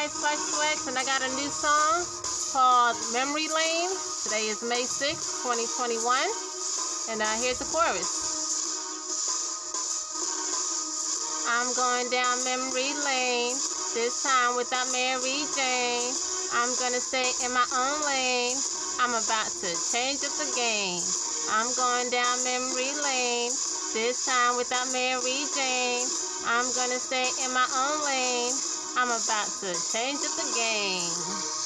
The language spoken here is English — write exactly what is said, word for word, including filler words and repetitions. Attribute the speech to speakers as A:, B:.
A: it's Spicy Wax, and I got a new song called Memory Lane. Today is May sixth, twenty twenty-one, and uh, here's the chorus. I'm going down memory lane, this time without Mary Jane. I'm gonna stay in my own lane. I'm about to change up the game. I'm going down memory lane, this time without Mary Jane. I'm gonna stay in my own lane. I'm about to change up the game.